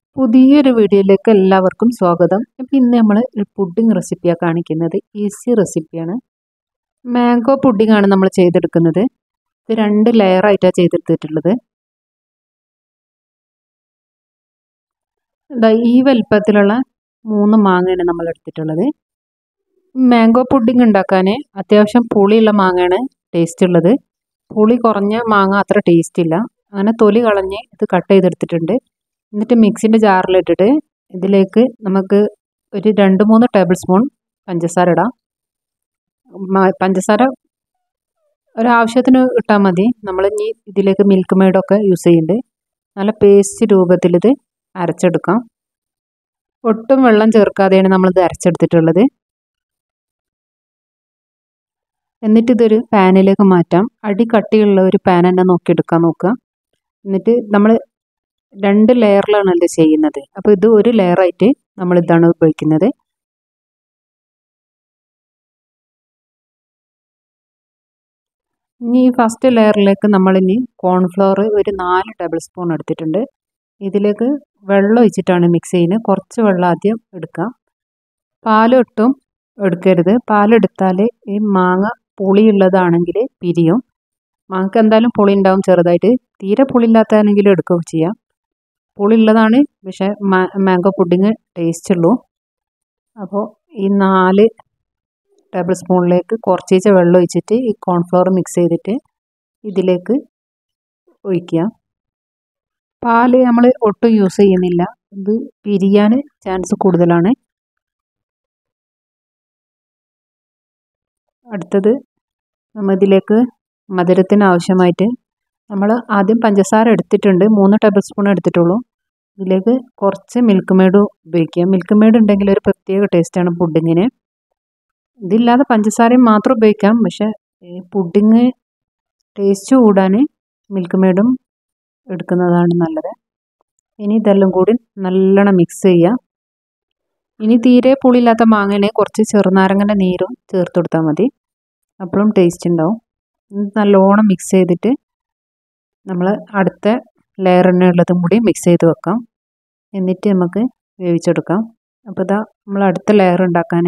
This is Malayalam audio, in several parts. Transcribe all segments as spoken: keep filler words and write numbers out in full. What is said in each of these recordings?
പുതിയൊരു വീഡിയോയിലേക്ക് എല്ലാവർക്കും സ്വാഗതം. അപ്പം ഇന്ന് നമ്മൾ ഒരു പുഡിംഗ് റെസിപ്പിയാണ് കാണിക്കുന്നത്. ഈസി റെസിപ്പിയാണ്. മാംഗോ പുഡിംഗ് ആണ് നമ്മൾ ചെയ്തെടുക്കുന്നത്. ഇത് രണ്ട് ലെയറായിട്ടാണ് ചെയ്തെടുത്തിട്ടുള്ളത്. ഈ വലിപ്പത്തിലുള്ള മൂന്ന് മാങ്ങയാണ് നമ്മൾ എടുത്തിട്ടുള്ളത്. മാംഗോ പുഡിംഗ് ഉണ്ടാക്കാൻ അത്യാവശ്യം പുളിയുള്ള മാങ്ങയാണ് ടേസ്റ്റ് ഉള്ളത്. പുളി കുറഞ്ഞ മാങ്ങ അത്ര ടേസ്റ്റ് ഇല്ല. അങ്ങനെ തൊലി കളഞ്ഞ് ഇത് കട്ട് ചെയ്തെടുത്തിട്ടുണ്ട്. എന്നിട്ട് മിക്സിൻ്റെ ജാറിലിട്ടിട്ട് ഇതിലേക്ക് നമുക്ക് ഒരു രണ്ട് മൂന്ന് ടേബിൾ സ്പൂൺ പഞ്ചസാര ഇടാം. പഞ്ചസാര ഒരാവശ്യത്തിന് ഇട്ടാൽ മതി. നമ്മൾ ഇനി ഇതിലേക്ക് മിൽക്ക് മെയ്ഡൊക്കെ യൂസ് ചെയ്യുന്നുണ്ട്. നല്ല പേസ്റ്റ് രൂപത്തിൽ ഇത് അരച്ചെടുക്കാം. ഒട്ടും വെള്ളം ചേർക്കാതെയാണ് നമ്മളിത് അരച്ചെടുത്തിട്ടുള്ളത്. എന്നിട്ട് ഇതൊരു പാനിലേക്ക് മാറ്റാം. അടി കട്ടിയുള്ള ഒരു പാൻ തന്നെ നോക്കിയെടുക്കാൻ നോക്കുക. എന്നിട്ട് നമ്മൾ രണ്ട് ലെയറിലാണ് ഇത് ചെയ്യുന്നത്. അപ്പോൾ ഇത് ഒരു ലെയറായിട്ട് നമ്മൾ ഇതാണ് ഉപയോഗിക്കുന്നത്. ഇനി ഈ ഫസ്റ്റ് ലെയറിലേക്ക് നമ്മളിനി കോൺഫ്ലവർ ഒരു നാല് ടേബിൾ സ്പൂൺ എടുത്തിട്ടുണ്ട്. ഇതിലേക്ക് വെള്ളം ഒഴിച്ചിട്ടാണ് മിക്സ് ചെയ്യുന്നത്. കുറച്ച് വെള്ളം ആദ്യം എടുക്കാം. പാലൊട്ടും എടുക്കരുത്. പാലെടുത്താൽ ഈ മാങ്ങ പുളിയുള്ളതാണെങ്കിൽ പിരിയും. മാങ്ങക്ക് എന്തായാലും പുളി ഉണ്ടാവും ചെറുതായിട്ട്. തീരെ പുളിയില്ലാത്തതാണെങ്കിലും എടുക്കുകയും ചെയ്യാം. പുളിയുള്ളതാണ് പക്ഷേ മാംഗോ പുഡിങ് ടേസ്റ്റ് ഉള്ളൂ. അപ്പോൾ ഈ നാല് ടേബിൾ സ്പൂണിലേക്ക് കുറച്ചേച്ച് വെള്ളം ഒഴിച്ചിട്ട് ഈ കോൺഫ്ലവർ മിക്സ് ചെയ്തിട്ട് ഇതിലേക്ക് ഒഴിക്കുക. പാല് നമ്മൾ ഒട്ടും യൂസ് ചെയ്യുന്നില്ല. ഇത് പിരിയാൻ ചാൻസ് കൂടുതലാണ്. അടുത്തത് നമ്മൾ ഇതിലേക്ക് മധുരത്തിന് ആവശ്യമായിട്ട് നമ്മൾ ആദ്യം പഞ്ചസാര എടുത്തിട്ടുണ്ട്. മൂന്ന് ടേബിൾ സ്പൂൺ എടുത്തിട്ടുള്ളൂ. ഇതിലേക്ക് കുറച്ച് മിൽക്ക് മെയ്ഡ് ഉപയോഗിക്കുക. മിൽക്ക് മെയ്ഡ് ഉണ്ടെങ്കിൽ ഒരു പ്രത്യേക ടേസ്റ്റാണ് പുഡിങ്ങിന്. ഇതില്ലാതെ പഞ്ചസാരയും മാത്രം ഉപയോഗിക്കാം. പക്ഷേ പുഡിങ് ടേസ്റ്റ് കൂടാൻ മിൽക്ക് മെയ്ഡും എടുക്കുന്നതാണ് നല്ലത്. ഇനി ഇതെല്ലാം കൂടി നല്ലോണം മിക്സ് ചെയ്യുക. ഇനി തീരെ പുളിയില്ലാത്ത മാങ്ങനെ കുറച്ച് ചെറുനാരങ്ങൻ്റെ നീരും ചേർത്ത് കൊടുത്താൽ മതി. അപ്പോഴും ടേസ്റ്റ് ഉണ്ടാവും. നല്ലോണം മിക്സ് ചെയ്തിട്ട് നമ്മൾ അടുത്ത ലെയറിനുള്ളതും കൂടി മിക്സ് ചെയ്ത് വെക്കാം. എന്നിട്ട് നമുക്ക് വേവിച്ചെടുക്കാം. അപ്പോൾ ഇതാ നമ്മൾ അടുത്ത ലെയർ ഉണ്ടാക്കാൻ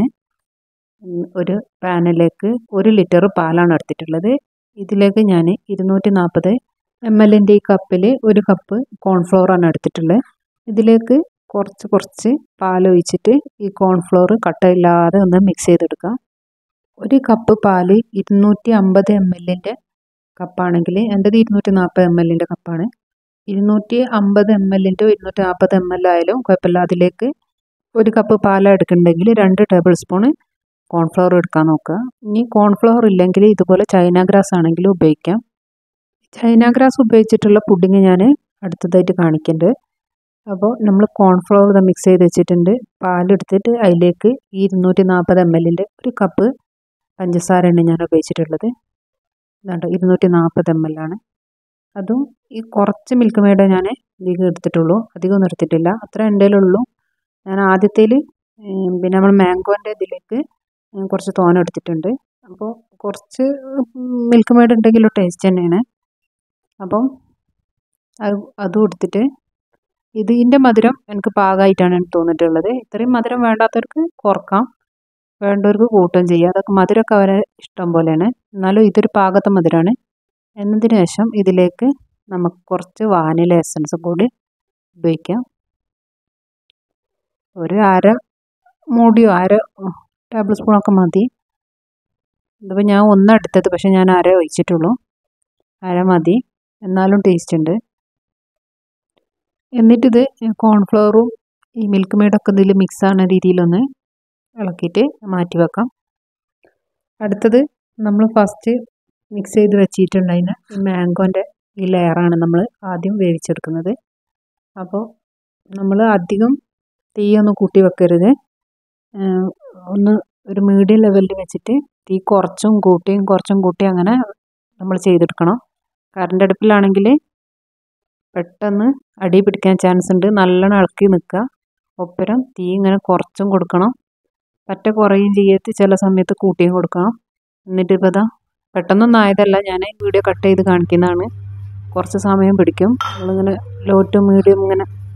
ഒരു പാനിലേക്ക് ഒരു ലിറ്റർ പാലാണ് എടുത്തിട്ടുള്ളത്. ഇതിലേക്ക് ഞാൻ ഇരുന്നൂറ്റി നാൽപ്പത് എം എല്ലിൻ്റെ ഈ കപ്പിൽ ഒരു കപ്പ് കോൺഫ്ലവറാണ് എടുത്തിട്ടുള്ളത്. ഇതിലേക്ക് കുറച്ച് കുറച്ച് പാൽ ഒഴിച്ചിട്ട് ഈ കോൺഫ്ലവർ കട്ടയില്ലാതെ ഒന്ന് മിക്സ് ചെയ്തെടുക്കാം. ഒരു കപ്പ് പാല് ഇരുന്നൂറ്റി അമ്പത് എം എല്ലിൻ്റെ കപ്പാണെങ്കിൽ എൻ്റെത് ഇരുന്നൂറ്റി നാൽപ്പത് എം എല്ലിൻ്റെ കപ്പാണ്. ഇരുന്നൂറ്റി അമ്പത് എം എല്ലിൻ്റെ ഇരുന്നൂറ്റി നാൽപ്പത് എം എൽ ആയാലും കുഴപ്പമില്ല. അതിലേക്ക് ഒരു കപ്പ് പാൽ എടുക്കുന്നുണ്ടെങ്കിൽ രണ്ട് ടേബിൾ സ്പൂൺ കോൺഫ്ലവർ എടുക്കാൻ നോക്കുക. ഇനി കോൺഫ്ലവർ ഇല്ലെങ്കിൽ ഇതുപോലെ ചൈന ഗ്രാസ് ആണെങ്കിലും ഉപയോഗിക്കാം. ചൈന ഗ്രാസ് ഉപയോഗിച്ചിട്ടുള്ള പുഡിങ് ഞാൻ അടുത്തതായിട്ട് കാണിക്കുന്നുണ്ട്. അപ്പോൾ നമ്മൾ കോൺഫ്ലവർ മിക്സ് ചെയ്ത് വെച്ചിട്ടുണ്ട്. പാലെടുത്തിട്ട് അതിലേക്ക് ഈ ഇരുന്നൂറ്റി നാൽപ്പത് എം എല്ലിൻ്റെ ഒരു കപ്പ് പഞ്ചസാരയാണ് ഞാൻ ഉപയോഗിച്ചിട്ടുള്ളത്. ഇതാണ്ട് ഇരുന്നൂറ്റി നാൽപ്പത് എം എൽ ആണ്. അതും ഈ കുറച്ച് മിൽക്ക് മെയ്ഡ് ഞാൻ ഇതിലേക്ക് എടുത്തിട്ടുള്ളൂ. അധികമൊന്നും എടുത്തിട്ടില്ല. അത്ര എൻ്റെ ഉള്ളൂ. ഞാൻ ആദ്യത്തേൽ പിന്നെ നമ്മൾ മാംഗോൻ്റെ ഇതിലേക്ക് കുറച്ച് തോന എടുത്തിട്ടുണ്ട്. അപ്പോൾ കുറച്ച് മിൽക്ക് മെയ്ഡ് ഉണ്ടെങ്കിലും ടേസ്റ്റ് തന്നെയാണ്. അപ്പം അത് അതും എടുത്തിട്ട് ഇതിൻ്റെ മധുരം എനിക്ക് പാകമായിട്ടാണ് എനിക്ക് തോന്നിയിട്ടുള്ളത്. ഇത്രയും മധുരം വേണ്ടാത്തവർക്ക് കുറക്കാം, വേണ്ടവർക്ക് കൂട്ടുകയും ചെയ്യാം. അതൊക്കെ മധുരമൊക്കെ അവരെ ഇഷ്ടം പോലെയാണ്. എന്നാലും ഇതൊരു പാകത്തെ മധുരമാണ്. എന്നതിന് ശേഷം ഇതിലേക്ക് നമുക്ക് കുറച്ച് വാനില എസൻസ് കൂടി ഉപയോഗിക്കാം. ഒരു അര മൂടിയോ അര ടേബിൾ സ്പൂണൊക്കെ മതി. ഇതിപ്പോൾ ഞാൻ ഒന്നും എടുത്തത്, പക്ഷേ ഞാൻ അര ഒഴിച്ചിട്ടുള്ളൂ. അര മതി, എന്നാലും ടേസ്റ്റ് ഉണ്ട്. എന്നിട്ടിത് കോൺഫ്ലവറും ഈ മിൽക്ക് മെയ്ഡൊക്കെ ഇതിൽ മിക്സ് ആവുന്ന രീതിയിലൊന്ന് ഇളക്കിയിട്ട് മാറ്റി വെക്കാം. അടുത്തത് നമ്മൾ ഫസ്റ്റ് മിക്സ് ചെയ്ത് വെച്ചിട്ടുണ്ടതിന് ഈ മാംഗോൻ്റെ ഈ ലെയറാണ് നമ്മൾ ആദ്യം വേവിച്ചെടുക്കുന്നത്. അപ്പോൾ നമ്മൾ അധികം തീയൊന്നും കൂട്ടി വെക്കരുത്. ഒന്ന് ഒരു മീഡിയം ലെവലിൽ വെച്ചിട്ട് തീ കുറച്ചും കൂട്ടിയും കുറച്ചും കൂട്ടി അങ്ങനെ നമ്മൾ ചെയ്തെടുക്കണം. കറണ്ട് അടുപ്പിലാണെങ്കിൽ പെട്ടെന്ന് അടി പിടിക്കാൻ ചാൻസ് ഉണ്ട്. നല്ലോണം ഇളക്കി നിൽക്കുക. ഒപ്പരം തീ ഇങ്ങനെ കുറച്ചും കൊടുക്കണം. പറ്റ കുറയും ചെയ്യത്ത്, ചില സമയത്ത് കൂട്ടിയും കൊടുക്കണം. എന്നിട്ട് ഇപ്പോൾ ഇതാ പെട്ടെന്നൊന്നും ആയതല്ല, ഞാൻ വീഡിയോ കട്ട് ചെയ്ത് കാണിക്കുന്നതാണ്. കുറച്ച് സമയം പിടിക്കും. നമ്മളിങ്ങനെ ലോ ടു മീഡിയം ഇങ്ങനെ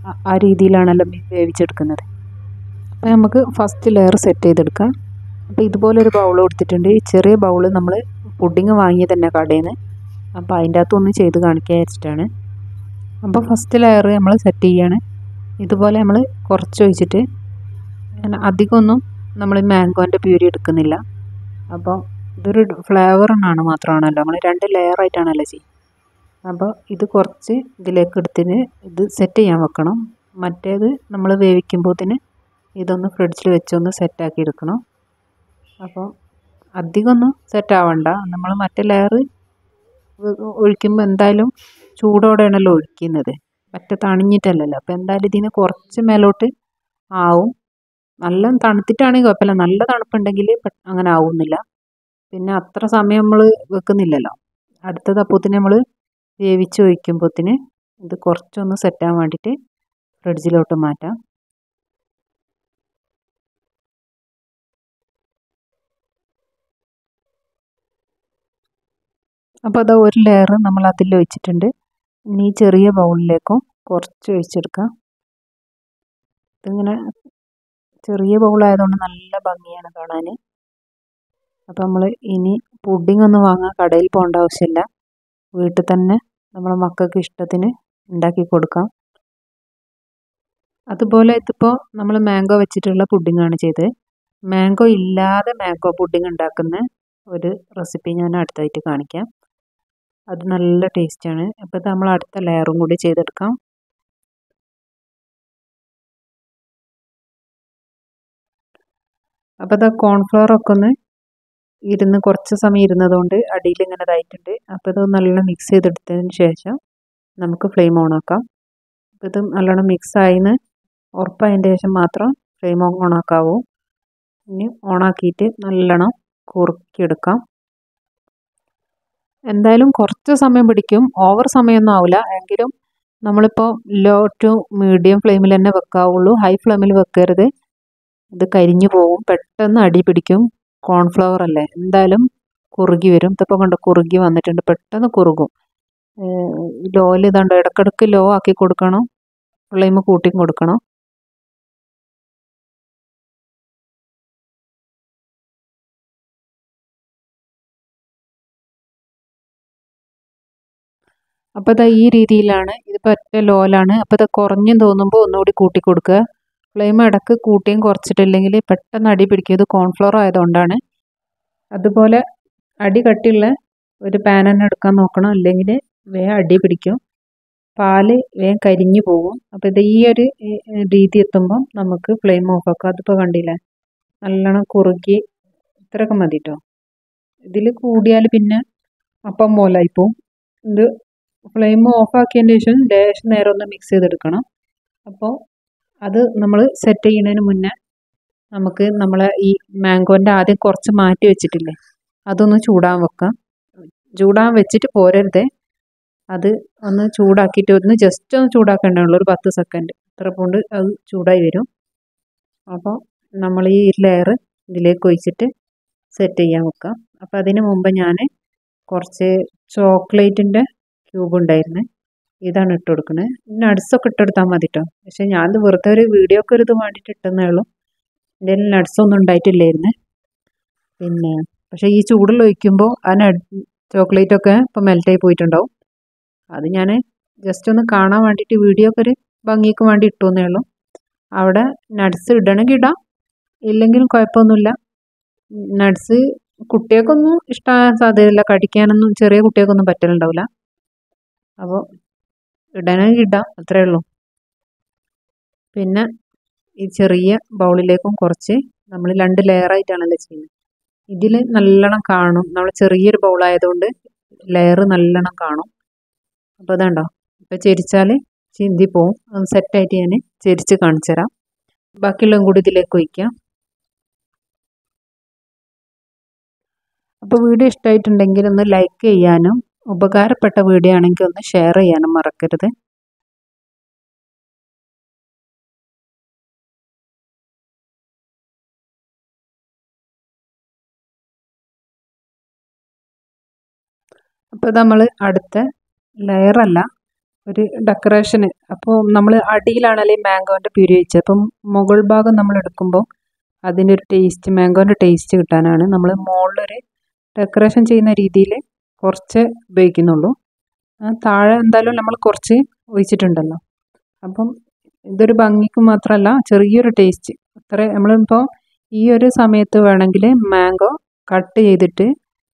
ആ രീതിയിലാണല്ലോ വേവിച്ചെടുക്കുന്നത്. അപ്പോൾ നമുക്ക് ഫസ്റ്റ് ലെയർ സെറ്റ് ചെയ്തെടുക്കാം. അപ്പോൾ ഇതുപോലൊരു ബൗൾ കൊടുത്തിട്ടുണ്ട്. ഈ ചെറിയ ബൗൾ നമ്മൾ പുഡിങ് വാങ്ങിയത് തന്നെ കടയിൽ നിന്ന്. അപ്പോൾ അതിൻ്റെ അകത്തൊന്ന് ചെയ്ത് കാണിക്കാൻ വെച്ചിട്ടാണ്. അപ്പോൾ ഫസ്റ്റ് ലെയർ നമ്മൾ സെറ്റ് ചെയ്യാണ്. ഇതുപോലെ നമ്മൾ കുറച്ച് ഒഴിച്ചിട്ട്, അധികമൊന്നും നമ്മൾ മാംഗോൻ്റെ പ്യൂരി എടുക്കുന്നില്ല. അപ്പോൾ ഇതൊരു ഫ്ലേവറിനാണ് മാത്രമാണല്ലോ, നമ്മൾ രണ്ട് ലെയർ ആയിട്ടാണല്ലോ ചെയ്യുക. അപ്പോൾ ഇത് കുറച്ച് ഇതിലേക്ക് എടുത്തിന് ഇത് സെറ്റ് ചെയ്യാൻ വെക്കണം. മറ്റേത് നമ്മൾ വേവിക്കുമ്പോഴത്തേന് ഇതൊന്ന് ഫ്രിഡ്ജിൽ വെച്ചൊന്ന് സെറ്റാക്കി എടുക്കണം. അപ്പോൾ അധികമൊന്നും സെറ്റാവണ്ട. നമ്മൾ മറ്റേ ലെയർ ഒഴിക്കുമ്പോൾ എന്തായാലും ചൂടോടെയാണല്ലോ ഒഴിക്കുന്നത്, മറ്റേ തണിഞ്ഞിട്ടല്ലല്ലോ. അപ്പോൾ എന്തായാലും ഇതിന് കുറച്ച് മേലോട്ട് ആവും. നല്ല തണുത്തിട്ടാണെങ്കിൽ കുഴപ്പമില്ല, നല്ല തണുപ്പുണ്ടെങ്കിൽ അങ്ങനെ ആവുന്നില്ല. പിന്നെ അത്ര സമയം നമ്മൾ വെക്കുന്നില്ലല്ലോ. അടുത്തത് അപ്പോഴത്തേന് നമ്മൾ വേവിച്ച് ഒഴിക്കുമ്പോഴത്തേന് ഇത് കുറച്ചൊന്ന് സെറ്റാൻ വേണ്ടിയിട്ട് ഫ്രിഡ്ജിലോട്ട് മാറ്റാം. അപ്പോൾ അത് ഒരു ലെയർ നമ്മൾ അതിൽ ഒഴിച്ചിട്ടുണ്ട്. ഇനി ഈ ചെറിയ ബൗളിലേക്കും കുറച്ച് ഒഴിച്ചെടുക്കാം. ഇതിങ്ങനെ ചെറിയ ബൗളായതുകൊണ്ട് നല്ല ഭംഗിയാണ് കാണാൻ. അപ്പോൾ നമ്മൾ ഇനി പുഡിംഗ് ഒന്നും വാങ്ങാൻ കടയിൽ പോകേണ്ട ആവശ്യമില്ല. വീട്ടിൽ തന്നെ നമ്മൾ മക്കൾക്ക് ഇഷ്ടത്തിന് ഉണ്ടാക്കി കൊടുക്കാം. അതുപോലെ ഇതിപ്പോൾ നമ്മൾ മാംഗോ വെച്ചിട്ടുള്ള പുഡിങ്ങാണ് ചെയ്തത്. മാംഗോ ഇല്ലാതെ മാംഗോ പുഡിംഗ് ഉണ്ടാക്കുന്ന ഒരു റെസിപ്പി ഞാൻ അടുത്തായിട്ട് കാണിക്കാം. അത് നല്ല ടേസ്റ്റാണ്. അപ്പോൾ ഇത് നമ്മൾ അടുത്ത ലെയറും കൂടി ചെയ്തെടുക്കാം. അപ്പോൾ ഇത് കോൺഫ്ലവറൊക്കെ ഒന്ന് ഇരുന്ന് കുറച്ച് സമയം ഇരുന്നതുകൊണ്ട് അടിയിൽ ഇങ്ങനെ ഇതായിട്ടുണ്ട്. അപ്പോൾ ഇത് നല്ലോണം മിക്സ് ചെയ്തെടുത്തതിന് ശേഷം നമുക്ക് ഫ്ലെയിം ഓൺ ആക്കാം. അപ്പോൾ ഇത് നല്ലോണം മിക്സ് ആയിന്ന് ഉറപ്പായതിന് ശേഷം മാത്രം ഫ്ലെയിം ഓൺ ആക്കാവൂ. ഇനി ഓണാക്കിയിട്ട് നല്ലോണം കുറുക്കിയെടുക്കാം. എന്തായാലും കുറച്ച് സമയം പിടിക്കും, ഓവർ സമയമൊന്നും ആവില്ല. എങ്കിലും നമ്മളിപ്പോൾ ലോ ടു മീഡിയം ഫ്ലെയിമിൽ തന്നെ വെക്കാവുള്ളൂ, ഹൈ ഫ്ലെയിമിൽ വെക്കരുത്. ഇത് കരിഞ്ഞു പോകും, പെട്ടെന്ന് അടി പിടിക്കും. കോൺഫ്ലവർ അല്ലേ, എന്തായാലും കുറുകി വരും. ഇതിപ്പോൾ കണ്ട് കുറുകി വന്നിട്ടുണ്ട്, പെട്ടെന്ന് കുറുകും. ലോയിൽ ഇതുണ്ട്, ഇടയ്ക്കിടയ്ക്ക് ലോ ആക്കി കൊടുക്കണം, ഫ്ലെയിം കൂട്ടി കൊടുക്കണം. അപ്പോൾ ഇതാ ഈ രീതിയിലാണ്, ഇതിപ്പോൾ ഒറ്റ ലോയിലാണ്. അപ്പോൾ ഇത് കുറഞ്ഞും തോന്നുമ്പോൾ ഒന്നുകൂടി കൂട്ടി കൊടുക്കുക. ഫ്ലെയിം ഇടയ്ക്ക് കൂട്ടിയും കുറച്ചിട്ടില്ലെങ്കിൽ പെട്ടെന്ന് അടി പിടിക്കും. ഇത് കോൺഫ്ലവർ ആയതുകൊണ്ടാണ്. അതുപോലെ അടി കട്ടിയുള്ള ഒരു പാൻ തന്നെ എടുക്കാൻ നോക്കണം, അല്ലെങ്കിൽ വേഗം അടി പിടിക്കും, പാല് വേഗം കരിഞ്ഞു പോകും. അപ്പോൾ ഇത് ഈ ഒരു രീതി എത്തുമ്പം നമുക്ക് ഫ്ലെയിം ഓഫ് ആക്കാം. അതിപ്പോൾ കണ്ടില്ലേ, നല്ലോണം കുറുകി ഇത്രയൊക്കെ മതി കേട്ടോ. ഇതിൽ കൂടിയാൽ പിന്നെ അപ്പം പോലായിപ്പോവും. ഇത് ഫ്ലെയിം ഓഫ് ആക്കിയതിന് ശേഷം ലേശം നേരം ഒന്ന് മിക്സ് ചെയ്തെടുക്കണം. അപ്പോൾ അത് നമ്മൾ സെറ്റ് ചെയ്യുന്നതിന് മുന്നേ നമുക്ക് നമ്മളെ ഈ മാംഗോൻ്റെ ആദ്യം കുറച്ച് മാറ്റി വെച്ചിട്ടില്ലേ, അതൊന്ന് ചൂടാൻ വെക്കാം. ചൂടാൻ വെച്ചിട്ട് പോരരുത്, അത് ഒന്ന് ചൂടാക്കിയിട്ട് ഒന്ന് ജസ്റ്റ് ഒന്ന് ചൂടാക്കേണ്ടതുള്ളൂ, ഒരു പത്ത് സെക്കൻഡ് അത്ര കൊണ്ട് അത് ചൂടായി വരും. അപ്പോൾ നമ്മൾ ഈ ലെയർ ഇതിലേക്ക് ഒഴിച്ചിട്ട് സെറ്റ് ചെയ്യാൻ വെക്കാം. അപ്പോൾ അതിന് മുമ്പ് ഞാൻ കുറച്ച് ചോക്ലേറ്റിൻ്റെ ക്യൂബ് ഉണ്ടായിരുന്നു, ഇതാണ് ഇട്ട് കൊടുക്കുന്നത്. നട്ട്സൊക്കെ ഇട്ടെടുത്താൽ മതി കേട്ടോ. പക്ഷേ ഞാൻ വെറുതെ ഒരു വീഡിയോക്ക് ഒരു ഇത് വേണ്ടിയിട്ട് ഇട്ടെന്നേ ഉള്ളൂ. എൻ്റെ നട്ട്സൊന്നും ഉണ്ടായിട്ടില്ലായിരുന്നു. പിന്നെ പക്ഷേ ഈ ചൂടിൽ ഒഴിക്കുമ്പോൾ ആ നട്ട് ചോക്ലേറ്റൊക്കെ ഇപ്പോൾ മെൽറ്റായി പോയിട്ടുണ്ടാവും. അത് ഞാൻ ജസ്റ്റ് ഒന്ന് കാണാൻ വേണ്ടിയിട്ട് വീഡിയോക്ക് ഒരു ഭംഗിക്ക് വേണ്ടി ഇട്ടു എന്നേ ഉള്ളൂ. അവിടെ നട്ട്സ് ഇടണമെങ്കിൽ ഇടാം, ഇല്ലെങ്കിലും കുഴപ്പമൊന്നുമില്ല. നട്ട്സ് കുട്ടികൾക്കൊന്നും ഇഷ്ടമാകാൻ സാധ്യതയില്ല, കടിക്കാനൊന്നും ചെറിയ കുട്ടികൾക്കൊന്നും പറ്റലുണ്ടാവില്ല. അപ്പോൾ ഇടണമെങ്കിൽ ഇടാം, അത്രയേ ഉള്ളൂ. പിന്നെ ഈ ചെറിയ ബൗളിലേക്കും കുറച്ച്, നമ്മൾ രണ്ട് ലെയറായിട്ടാണല്ലോ ചെയ്യുന്നത്, ഇതിൽ നല്ലോണം കാണും. നമ്മൾ ചെറിയൊരു ബൗളായതുകൊണ്ട് ലെയർ നല്ലോണം കാണും. അപ്പോൾ അതുണ്ടോ, ഇപ്പോൾ ചെരിച്ചാൽ ചിന്തി പോവും. അത് സെറ്റായിട്ട് ഞാൻ ചെരിച്ച് കാണിച്ചു തരാം. ബാക്കിയുള്ളതും കൂടി ഇതിലേക്ക് ഒഴിക്കാം. അപ്പോൾ വീഡിയോ ഇഷ്ടമായിട്ടുണ്ടെങ്കിൽ ഒന്ന് ലൈക്ക് ചെയ്യാനും ഉപകാരപ്പെട്ട വീഡിയോ ആണെങ്കിൽ ഒന്ന് ഷെയർ ചെയ്യാനും മറക്കരുത്. അപ്പോൾ നമ്മൾ അടുത്ത ലെയറല്ല, ഒരു ഡെക്കറേഷന്. അപ്പോൾ നമ്മൾ അടിയിലാണല്ലേ മാംഗോൻ്റെ പ്യൂരി വെച്ചത്, അപ്പം മുകൾ ഭാഗം നമ്മൾ എടുക്കുമ്പോൾ അതിൻ്റെ ഒരു ടേസ്റ്റ്, മാംഗോൻ്റെ ടേസ്റ്റ് കിട്ടാനാണ് നമ്മൾ മുകളിലൊരു ഡെക്കറേഷൻ ചെയ്യുന്ന രീതിയിൽ കുറച്ച് ഉപയോഗിക്കുന്നുള്ളൂ. താഴെ എന്തായാലും നമ്മൾ കുറച്ച് ഒഴിച്ചിട്ടുണ്ടല്ലോ, അപ്പം ഇതൊരു ഭംഗിക്ക് മാത്രമല്ല ചെറിയൊരു ടേസ്റ്റ് അത്ര. നമ്മളിപ്പോൾ ഈ ഒരു സമയത്ത് വേണമെങ്കിൽ മാംഗോ കട്ട് ചെയ്തിട്ട്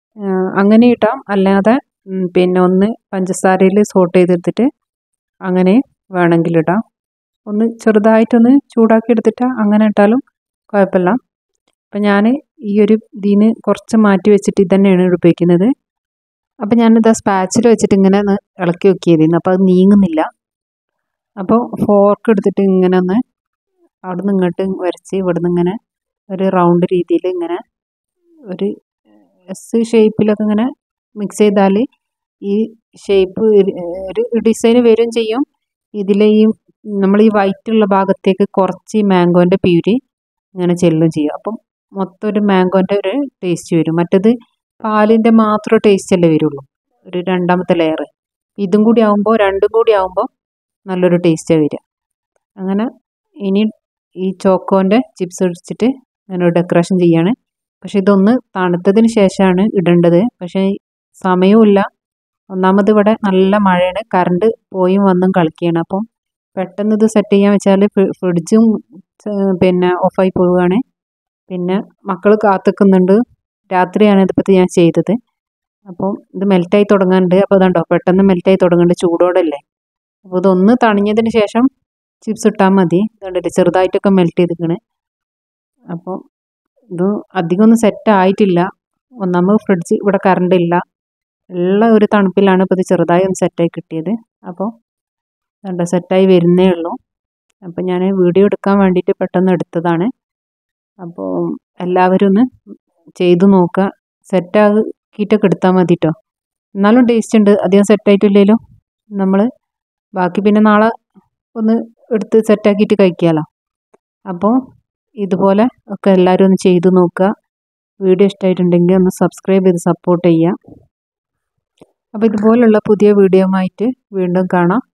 അങ്ങനെ ഇട്ടാം, അല്ലാതെ പിന്നെ ഒന്ന് പഞ്ചസാരയിൽ സോട്ട് ചെയ്തെടുത്തിട്ട് അങ്ങനെ വേണമെങ്കിൽ ഇടാം. ഒന്ന് ചെറുതായിട്ടൊന്ന് ചൂടാക്കി എടുത്തിട്ട് അങ്ങനെ ഇട്ടാലും കുഴപ്പമില്ല. അപ്പം ഞാൻ ഈ ഒരു ഇതിന് കുറച്ച് മാറ്റി വെച്ചിട്ട് ഇത് തന്നെയാണ് ഉപയോഗിക്കുന്നത്. അപ്പം ഞാനിത് സ്പാച്ചിൽ വെച്ചിട്ട് ഇങ്ങനെ ഒന്ന് ഇളക്കി നോക്കിയതിന്, അപ്പോൾ അത് നീങ്ങുന്നില്ല. അപ്പോൾ ഫോർക്ക് എടുത്തിട്ട് ഇങ്ങനെ ഒന്ന് അവിടെ നിന്ന് ഇങ്ങോട്ട് വരച്ച് ഇവിടെ നിന്ന് ഇങ്ങനെ ഒരു റൗണ്ട് രീതിയിൽ ഇങ്ങനെ ഒരു എസ് ഷേപ്പിലൊക്കെ ഇങ്ങനെ മിക്സ് ചെയ്താൽ ഈ ഷേപ്പ് ഒരു ഡിസൈൻ വരും ചെയ്യും. ഇതിൽ ഈ നമ്മൾ ഈ വൈറ്റുള്ള ഭാഗത്തേക്ക് കുറച്ച് ഈ മാംഗോൻ്റെ പ്യൂരി ഇങ്ങനെ ചെല്ലും ചെയ്യും. അപ്പം മൊത്തം ഒരു മാംഗോൻ്റെ ഒരു ടേസ്റ്റ് വരും. മറ്റേത് പാലിൻ്റെ മാത്രം ടേസ്റ്റ് അല്ലേ വരുള്ളൂ, ഒരു രണ്ടാമത്തെ ലെയർ. ഇതും കൂടി ആകുമ്പോൾ രണ്ടും കൂടി ആകുമ്പോൾ നല്ലൊരു ടേസ്റ്റാണ് വരിക. അങ്ങനെ ഇനി ഈ ചോക്കോൻ്റെ ചിപ്സ് വെച്ചിട്ട് അങ്ങനെ ഡെക്കറേഷൻ ചെയ്യാണ്. പക്ഷെ ഇതൊന്ന് തണുത്തതിന് ശേഷമാണ് ഇടേണ്ടത്. പക്ഷേ സമയവുമില്ല, ഒന്നാമത് ഇവിടെ നല്ല മഴയാണ്, കറണ്ട് പോയും വന്നും കളിക്കുകയാണ്. അപ്പം പെട്ടെന്ന് ഇത് സെറ്റ് ചെയ്യാൻ വെച്ചാൽ ഫ്രിഡ്ജും പിന്നെ ഓഫായി പോവുകയാണ്. പിന്നെ മക്കൾ കാത്തിക്കുന്നുണ്ട്. രാത്രിയാണ് ഇതിപ്പോൾ ഞാൻ ചെയ്തത്. അപ്പം ഇത് മെൽറ്റായി തുടങ്ങാനുണ്ട്. അപ്പോൾ ഇതുണ്ടോ പെട്ടെന്ന് മെൽറ്റായി തുടങ്ങുന്നുണ്ട്, ചൂടോടല്ലേ. അപ്പോൾ ഇതൊന്ന് തണിഞ്ഞതിന് ശേഷം ചിപ്സ് ഇട്ടാൽ മതി. ഇതുണ്ടല്ലേ ചെറുതായിട്ടൊക്കെ മെൽറ്റ് ചെയ്തിരിക്കണ്. അപ്പോൾ ഇത് അധികം ഒന്നും സെറ്റ് ആയിട്ടില്ല. ഒന്നാമത് ഫ്രിഡ്ജ് ഇവിടെ കറണ്ട് ഇല്ല, ഉള്ള ഒരു തണുപ്പിലാണ് ഇപ്പോൾ ഇത് ചെറുതായി ഒന്ന് സെറ്റായി കിട്ടിയത്. അപ്പോൾ ഇതുണ്ടോ സെറ്റായി വരുന്നേ ഉള്ളൂ. അപ്പോൾ ഞാൻ വീഡിയോ എടുക്കാൻ വേണ്ടിയിട്ട് പെട്ടെന്ന് എടുത്തതാണ്. അപ്പോൾ എല്ലാവരും ഒന്ന് ചെയ്തു നോക്കുക, സെറ്റാക്കിയിട്ടൊക്കെ എടുത്താൽ മതി കേട്ടോ. എന്നാലും ടേസ്റ്റ് ഉണ്ട്. അധികം സെറ്റായിട്ടില്ലല്ലോ, നമ്മൾ ബാക്കി പിന്നെ നാളെ ഒന്ന് എടുത്ത് സെറ്റാക്കിയിട്ട് കഴിക്കാമല്ലോ. അപ്പോൾ ഇതുപോലെ ഒക്കെ എല്ലാവരും ഒന്ന് ചെയ്തു നോക്കുക. വീഡിയോ ഇഷ്ടമായിട്ടുണ്ടെങ്കിൽ ഒന്ന് സബ്സ്ക്രൈബ് ചെയ്ത് സപ്പോർട്ട് ചെയ്യുക. അപ്പോൾ ഇതുപോലുള്ള പുതിയ വീഡിയോ ആയിട്ട് വീണ്ടും കാണാം.